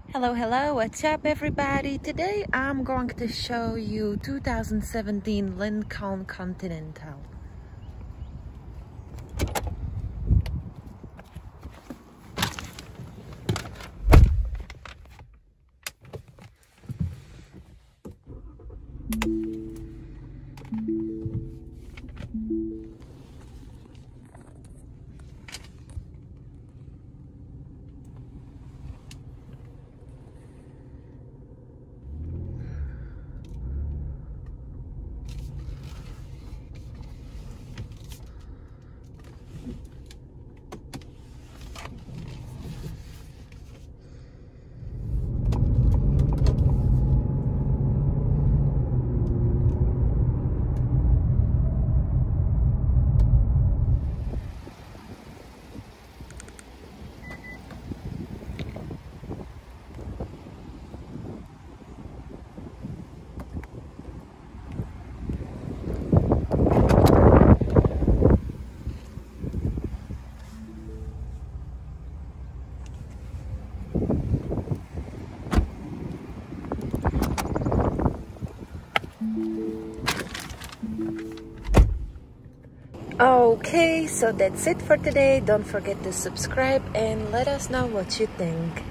Hello, what's up everybody? Today I'm going to show you 2017 Lincoln Continental. Okay, so that's it for today. Don't forget to subscribe and let us know what you think.